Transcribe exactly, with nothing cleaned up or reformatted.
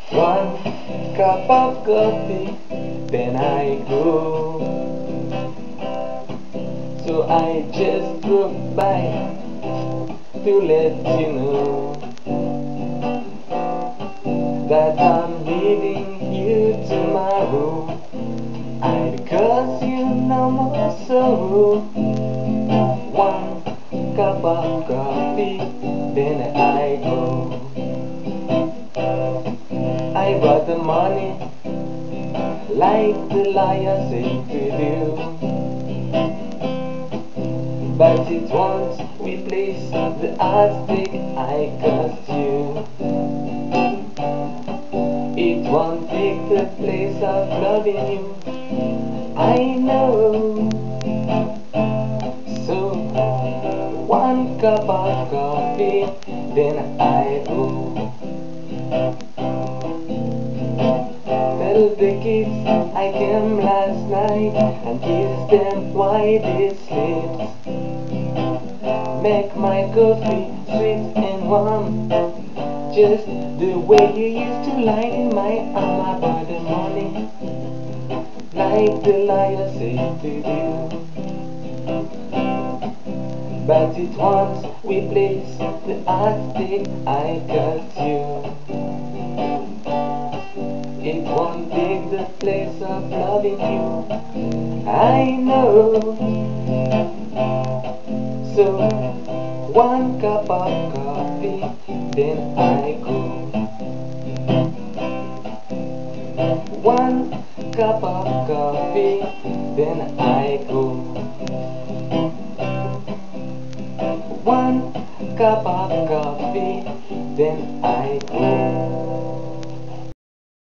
One cup of coffee, then I go. So I just drove by to let you know that I'm meeting you tomorrow. I'd cause you no more sorrow. One cup of coffee, then I go. I got the money, like the liar said to do, but it won't replace the heartache I caused you. It won't take the place of loving you, I know. So, one cup of coffee, then I go. Tell the kids I came last night and kiss them while they slept. Make my coffee sweet and warm, just the way you used to lie in my arm about the morning, like the liar said to do. But it won't replace the heartache I caused you. It won't take the place of loving you, I know. So, one cup of coffee, then I go. One cup of coffee, then I go. One cup of coffee, then I go.